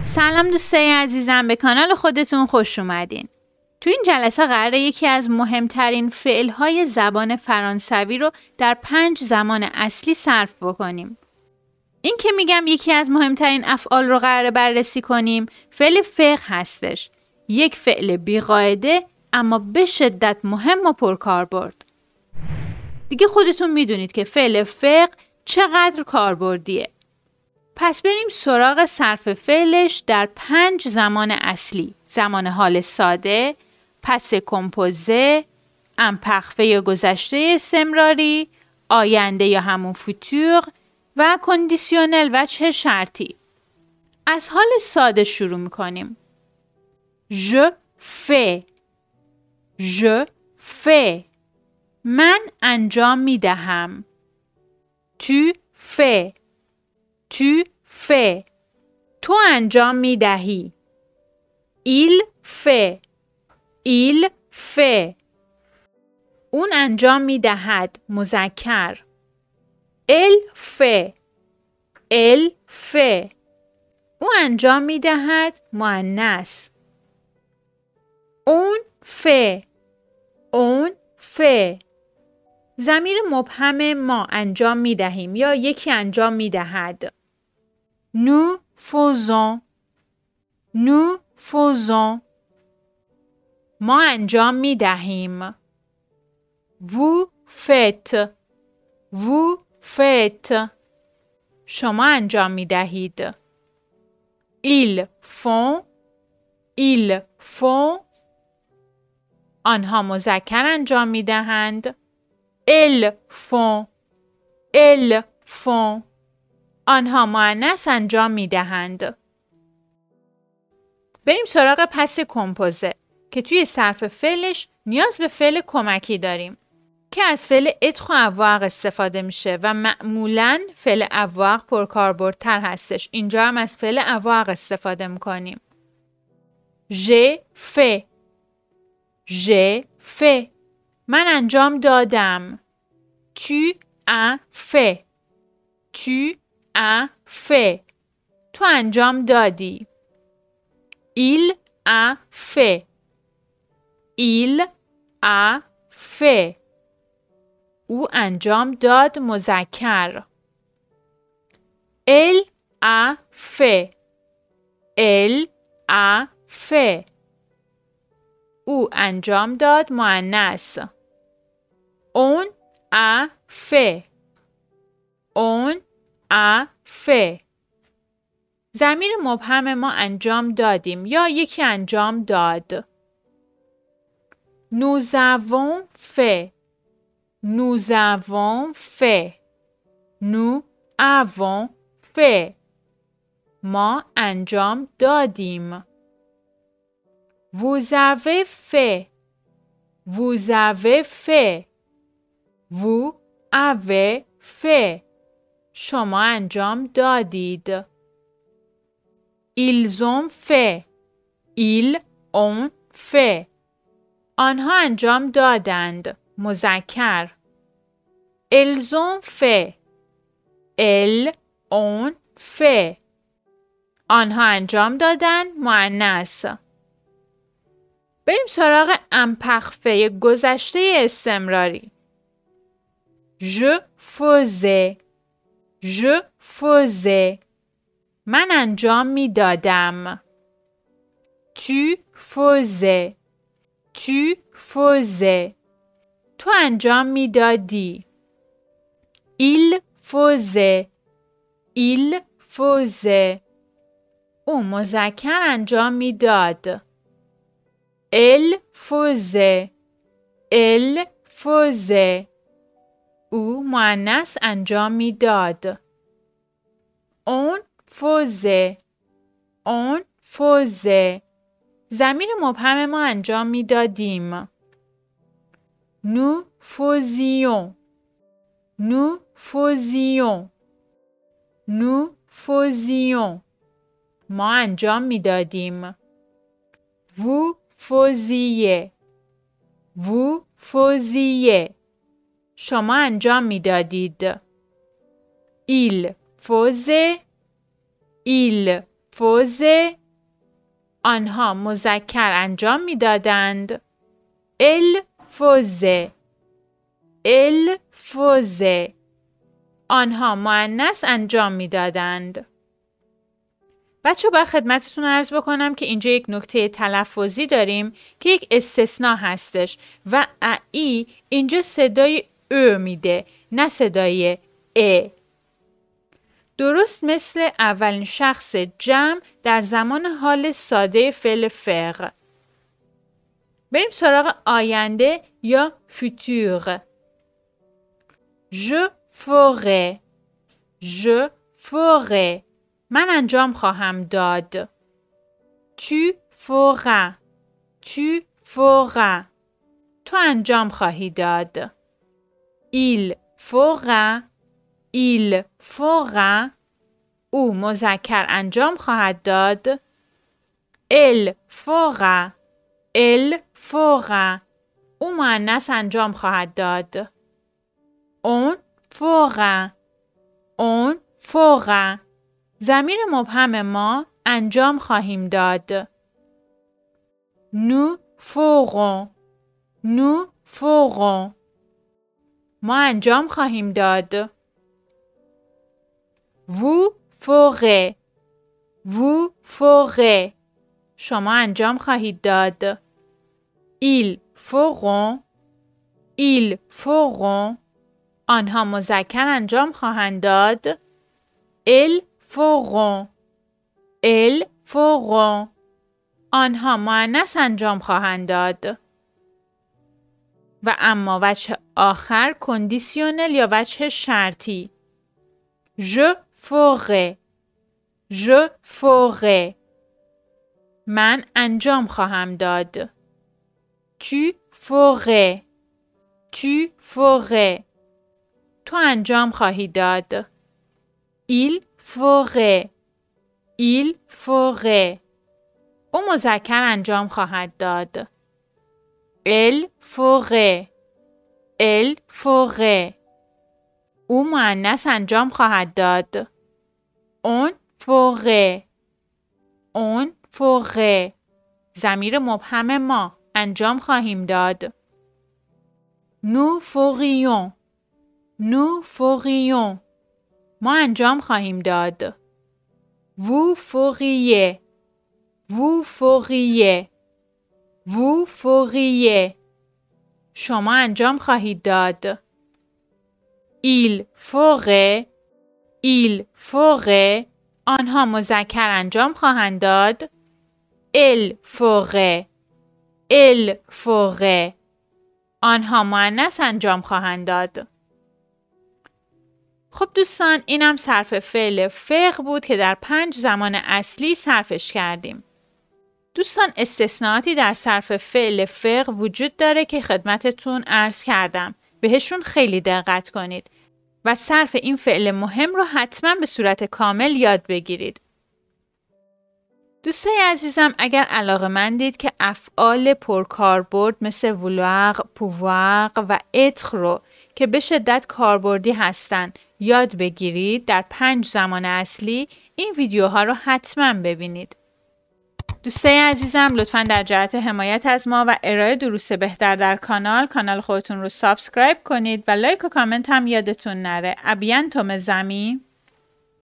سلام دوستای عزیزم، به کانال خودتون خوش اومدین. تو این جلسه قراره یکی از مهمترین فعل‌های زبان فرانسوی رو در 5 زمان اصلی صرف بکنیم. این که میگم یکی از مهمترین افعال رو قراره بررسی کنیم، فعل فقه هستش. یک فعل بی‌قاعده اما به شدت مهم و پرکاربرد. دیگه خودتون میدونید که فعل فقه چقدر کاربردیه. پس بریم سراغ صرف فعلش در 5 زمان اصلی: زمان حال ساده، پس کمپوزه، امپرفه یا گذشته استمراری، آینده یا همون فوتور و کندیسیونل وجه شرطی. از حال ساده شروع میکنیم. Je fais. Je fais. من انجام میدهم. Tu fais. Tu fais. تو انجام میدهی. Il fait. Il fait. اون انجام میدهد. مذکر. Elle fait. Elle fait. او انجام میدهد. مؤنث. On fait. On fait. ضمیر مبهم ما انجام میدهیم یا یکی انجام میدهد. Nous faisons. Nous faisons. ما انجام میدهیم. Vous faites. Vous faites. شما انجام میدهید. Ils font. Ils font. آنها مذکر انجام میدهند. Elles font. Elles font. آنها مؤنث انجام میدهند. بریم سراغ پس کمپوزه که توی صرف فعلش نیاز به فعل کمکی داریم که از فعل اتر و avoir استفاده میشه و معمولاً فعل avoir پرکاربردتر هستش. اینجا هم از فعل avoir استفاده میکنیم. J'ai fait. J'ai fait. من انجام دادم. Tu as fait. Tu as fait. تو انجام دادی. Il a fait. Il a fait. او انجام داد. مذکر. Elle a fait. Elle a fait. او انجام داد. مؤنث. On a fait. On a fait. ضمیر مبهم ما انجام دادیم یا یکی انجام داد. Nous avons fait. Nous avons fait. Nous avons fait. ما انجام دادیم. Vous avez fait. Vous avez fait. Vous avez fait. شما انجام دادید. Ils ont fait. Ils ont fait. آنها انجام دادند. مذکر. Elles ont fait. Elles ont fait. آنها انجام دادند. مؤنث. بریم سراغ امپرفه گذشته استمراری. Je faisais. Je faisais. من انجام می دادم. Tu faisais. Tu faisais. تو انجام می دادی. Il faisait. Il faisait. او مذکر انجام می داد. Elle faisait. Elle faisait. او مؤنث انجام می داد. On faisait. On faisait. ضمیر مبهم ما انجام می دادیم. Nous faisions. Nous faisions. Nous faisions. ما انجام می دادیم. Vous faisiez. Vous faisiez. شما انجام می دادید. Il faisait. Il faisait. آنها مذکر انجام میدادند. Elle faisait. Elle faisait. آنها مؤنث انجام میدادند. بچه باید خدمتتون عرض بکنم که اینجا یک نکته تلفظی داریم که یک استثناء هستش و ای اینجا صدای او میده نه صدای ا. درست مثل اولین شخص جمع در زمان حال ساده فعل فعل. بریم سراغ آینده یا futur. Je ferai. Je ferai. من انجام خواهم داد. Tu feras. Tu feras. تو انجام خواهی داد. Il fera. Il fera. او مذکر انجام خواهد داد. Elle fera. Elle fera. او مؤنث انجام خواهد داد. On fera. On fera. ضمیر مبهم ما انجام خواهیم داد. Nous ferons. Nous ferons. ما انجام خواهیم داد. Vous ferez. Vous ferez. شما انجام خواهید داد. Ils feront. Ils feront. آنها مذکر انجام خواهند داد. Elles feront. Elles feront. آنها مؤنث انجام خواهند داد. و اما وجه آخر کندیسیونل یا وجه شرطی. Je ferai. Je ferai. من انجام خواهم داد. Tu ferais. Tu ferais. تو انجام خواهی داد. Il ferait. Il ferait. او مذکر انجام خواهد داد. Elle ferait. Elle ferait. او مؤنث انجام خواهد داد. On ferait. On ferait. ضمیر مبهم ما انجام خواهیم داد. Nous ferions. Nous ferions. ما انجام خواهیم داد. Vous feriez. Vous feriez. Vous feriez. شما انجام خواهید داد. Il ferait. Il ferait. آنها مذکر انجام خواهند داد. Elle ferait. Elle ferait. آنها مؤنث انجام خواهند داد. خب دوستان اینم صرف فعل فقه بود که در 5 زمان اصلی صرفش کردیم. دوستان استثناءاتی در صرف فعل فقه وجود داره که خدمتتون عرض کردم. بهشون خیلی دقت کنید و صرف این فعل مهم رو حتما به صورت کامل یاد بگیرید. دوستای عزیزم اگر علاقه‌مندید که افعال پرکاربرد مثل vouloir، pouvoir و être رو که به شدت کاربردی هستن یاد بگیرید در 5 زمان اصلی این ویدیوها رو حتما ببینید. دوستای عزیزم لطفاً در جهت حمایت از ما و ارائه دروس بهتر در کانال خودتون رو سابسکرایب کنید و لایک و کامنت هم یادتون نره. ابیانتوم زمین